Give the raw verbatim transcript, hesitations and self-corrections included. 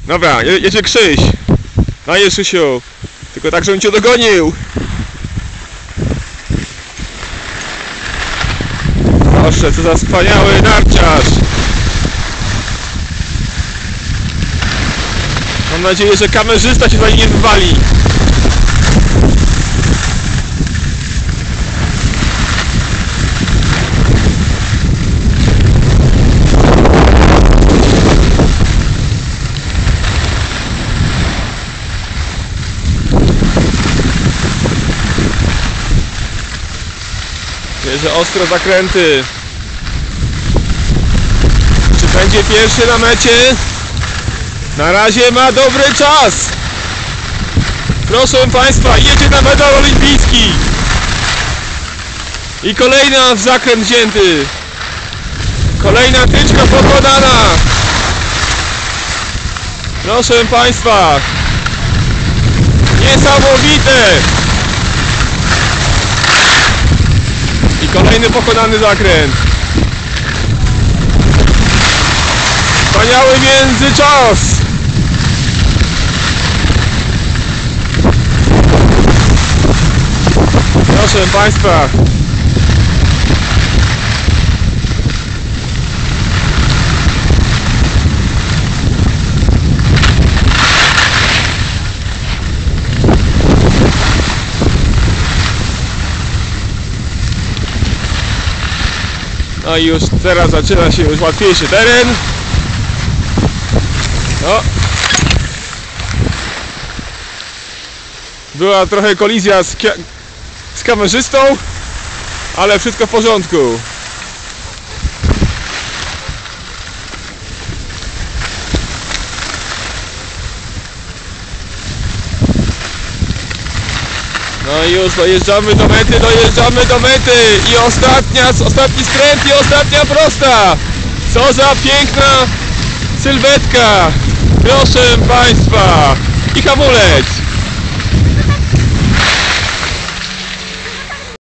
Dobra, je, jedzie Krzyś. Dajesz, Krzysiu. Tylko tak, żebym cię dogonił. Proszę, co za wspaniały narciarz. Mam nadzieję, że kamerzysta się za nim nie wywali. Bierze ostro zakręty. Czy będzie pierwszy na mecie? Na razie ma dobry czas. Proszę Państwa, jedzie na medal olimpijski. I kolejna w zakręt wzięty. Kolejna tyczka pokonana. Proszę Państwa. Niesamowite. I kolejny pokonany zakręt. Wspaniały międzyczas. Proszę Państwa. No i już teraz zaczyna się już łatwiejszy teren. No. Była trochę kolizja z, z kamerzystą, ale wszystko w porządku. No i już dojeżdżamy do mety, dojeżdżamy do mety i ostatnia, ostatni skręt i ostatnia prosta. Co za piękna sylwetka, proszę Państwa, i hamulec.